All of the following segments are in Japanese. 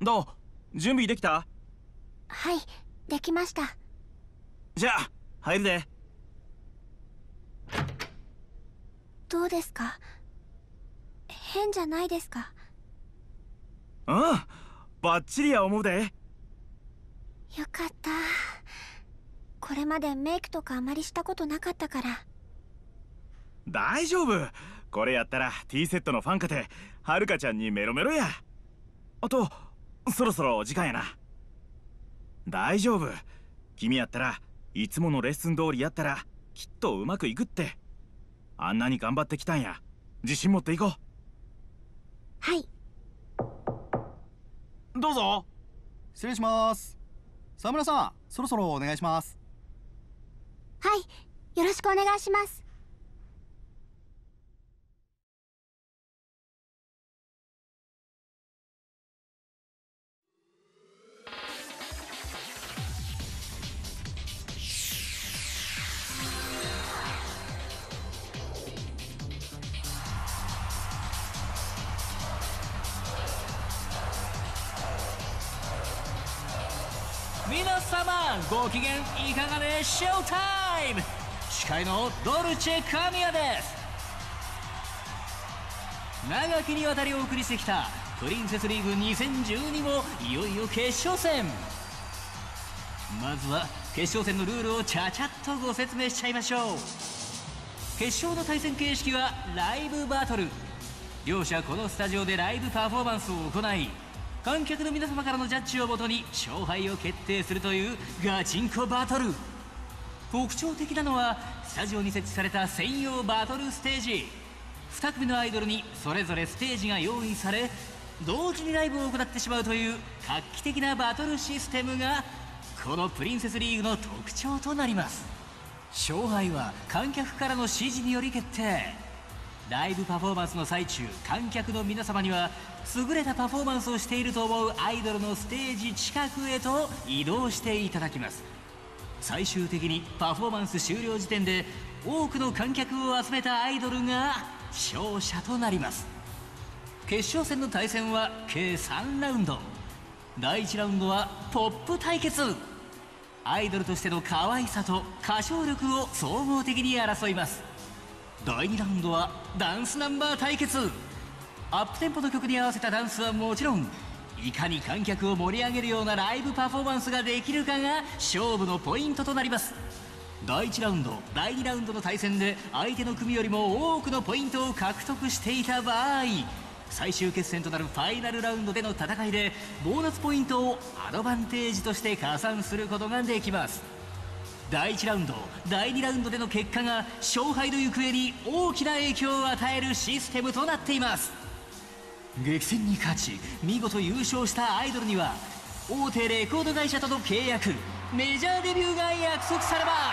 どう？準備できた？ はい、できました。 じゃあ入るで。 どうですか？変じゃないですか？ うん、バッチリや思うで。 よかった。これまでメイクとかあまりしたことなかったから。 大丈夫。これやったら T セットのファンかてはるかちゃんにメロメロや。あとそろそろ時間やな。大丈夫。君やったらいつものレッスン通りやったらきっとうまくいくって。あんなに頑張ってきたんや。自信持っていこう。 はい。 どうぞ。 失礼します。沢村さん、そろそろお願いします。 はい、よろしくお願いします。 皆様ご機嫌いかがでしょうタイム。司会のドルチェ神谷です。長きにわたりお送りしてきたプリンセスリーグ2012もいよいよ決勝戦。まずは決勝戦のルールをちゃちゃっとご説明しちゃいましょう。決勝の対戦形式はライブバトル。両者このスタジオでライブパフォーマンスを行い、観客の皆様からのジャッジをもとに勝敗を決定するというガチンコバトル。特徴的なのはスタジオに設置された専用バトルステージ。2組のアイドルにそれぞれステージが用意され、同時にライブを行ってしまうという画期的なバトルシステムがこのプリンセスリーグの特徴となります。勝敗は観客からの指示により決定。ライブパフォーマンスの最中、観客の皆様には優れたパフォーマンスをしていると思うアイドルのステージ近くへと移動していただきます。最終的にパフォーマンス終了時点で多くの観客を集めたアイドルが勝者となります。決勝戦の対戦は計3ラウンド。第1ラウンドはポップ対決。アイドルとしての可愛さと歌唱力を総合的に争います。第2ラウンドはダンスナンバー対決。アップテンポの曲に合わせたダンスはもちろん、いかに観客を盛り上げるようなライブパフォーマンスができるかが勝負のポイントとなります。第1ラウンド第2ラウンドの対戦で相手の組よりも多くのポイントを獲得していた場合、最終決戦となるファイナルラウンドでの戦いでボーナスポイントをアドバンテージとして加算することができます。第1ラウンド第2ラウンドでの結果が勝敗の行方に大きな影響を与えるシステムとなっています。激戦に勝ち見事優勝したアイドルには大手レコード会社との契約、メジャーデビューが約束されます。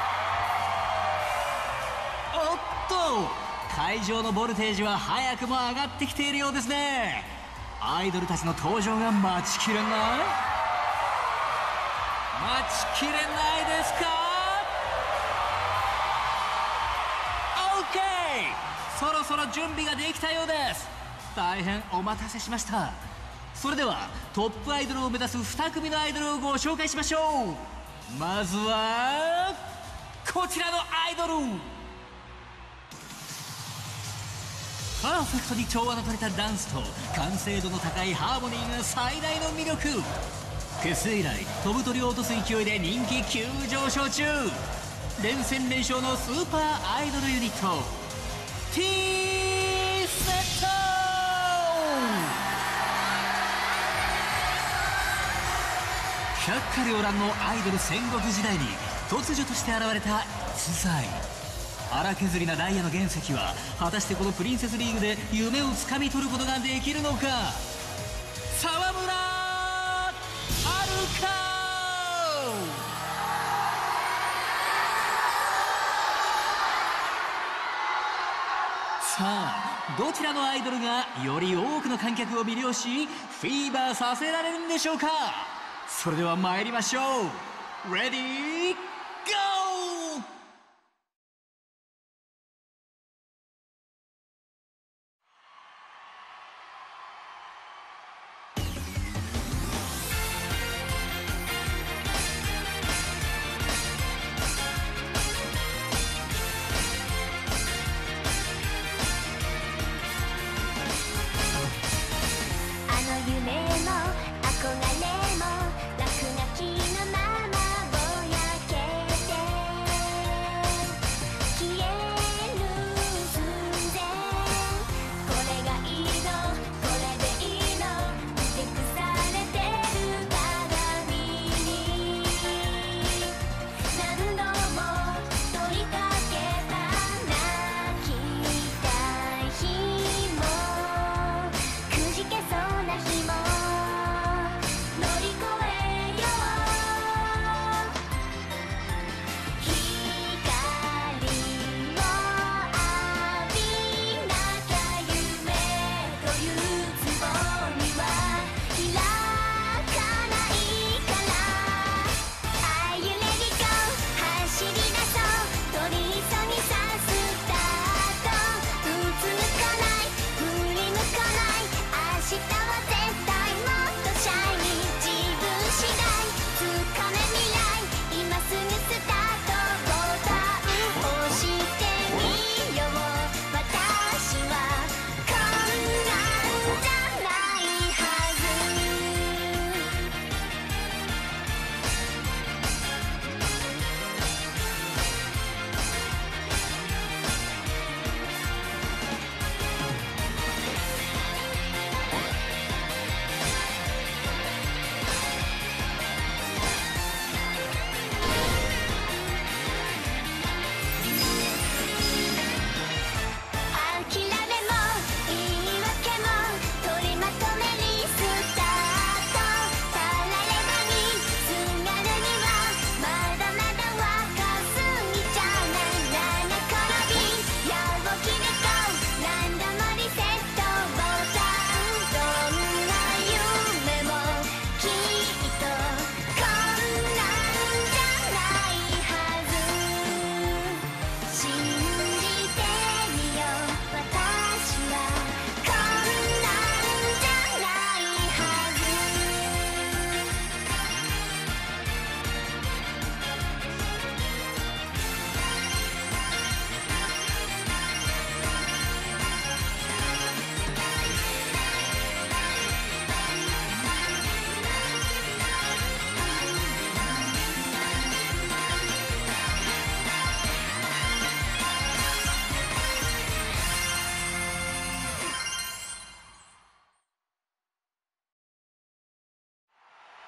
おっと、会場のボルテージは早くも上がってきているようですね。アイドルたちの登場が待ちきれない。待ちきれないですか？ OK、 そろそろ準備ができたようです。大変お待たせしました。それではトップアイドルを目指す2組のアイドルをご紹介しましょう。まずはこちらのアイドル。パーフェクトに調和の取れたダンスと完成度の高いハーモニーが最大の魅力。結成以来飛ぶ鳥を落とす勢いで人気急上昇中。連戦連勝のスーパーアイドルユニット T セット。百花繚乱のアイドル戦国時代に突如として現れた逸材。荒削りなダイヤの原石は果たしてこのプリンセスリーグで夢をつかみ取ることができるのか。沢村はるか。さあどちらのアイドルがより多くの観客を魅了しフィーバーさせられるんでしょうか。それでは参りましょう。レディーゴー。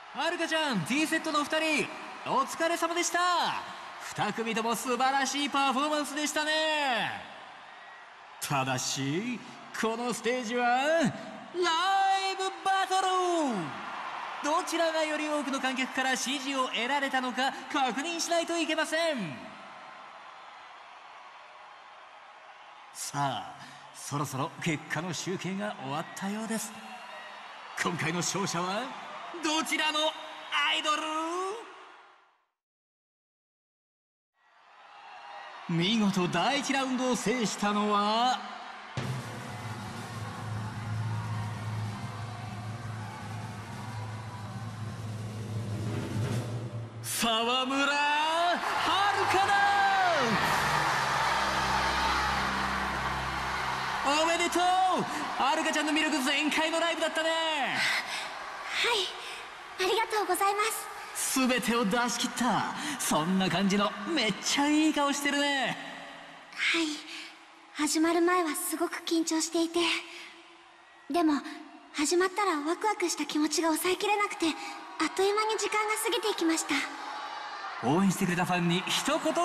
はるかちゃん T セットの2人お疲れ様でした。2組とも素晴らしいパフォーマンスでしたね。ただしこのステージはライブバトル、どちらがより多くの観客から支持を得られたのか確認しないといけません。さあそろそろ結果の集計が終わったようです。今回の勝者はどちらのアイドル？見事第1ラウンドを制したのは沢村はるかだ。おめでとう。はるかちゃんの魅力全開のライブだったね。 はい、ありがとうございます。 全てを出し切った。そんな感じのめっちゃいい顔してるね。 はい、始まる前はすごく緊張していて、でも始まったらワクワクした気持ちが抑えきれなくて、あっという間に時間が過ぎていきました。 応援してくれたファンに一言どうぞ。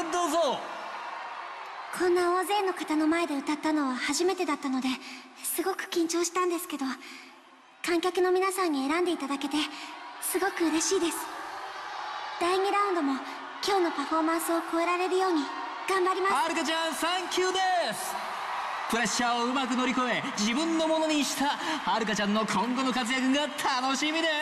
こんな大勢の方の前で歌ったのは初めてだったのですごく緊張したんですけど、観客の皆さんに選んでいただけてすごく嬉しいです。第2ラウンドも今日のパフォーマンスを超えられるように頑張ります。 はるかちゃんサンキューです。プレッシャーをうまく乗り越え自分のものにしたはるかちゃんの今後の活躍が楽しみです。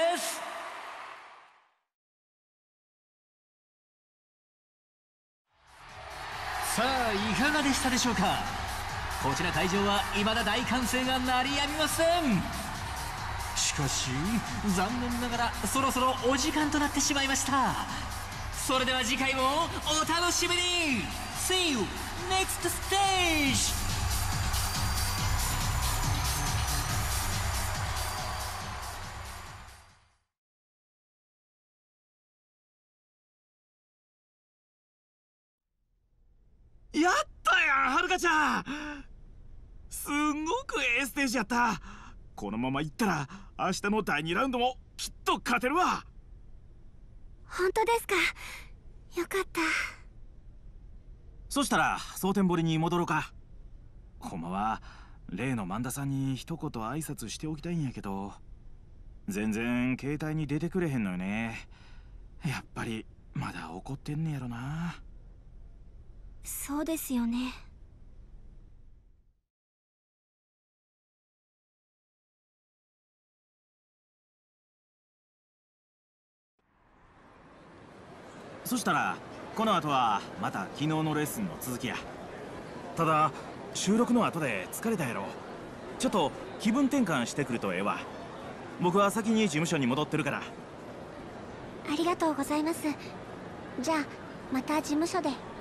さあいかがでしたでしょうか。こちら会場は未だ大歓声が鳴りやみません。しかし残念ながらそろそろお時間となってしまいました。それでは次回もお楽しみに。 See you next stage。 やったやんはるかちゃん、すんごくええステージやった。このままいったら明日の第2ラウンドもきっと勝てるわ。 本当ですか。よかった。 そしたら蒼天堀に戻ろうか。ほんまは例の萬田さんに一言挨拶しておきたいんやけど、全然携帯に出てくれへんのよね。やっぱりまだ怒ってんねやろな。 そうですよね。 そしたらこの後はまた昨日のレッスンの続きや。ただ収録の後で疲れたやろ。ちょっと気分転換してくるとええわ。僕は先に事務所に戻ってるから。 ありがとうございます。じゃあまた事務所で。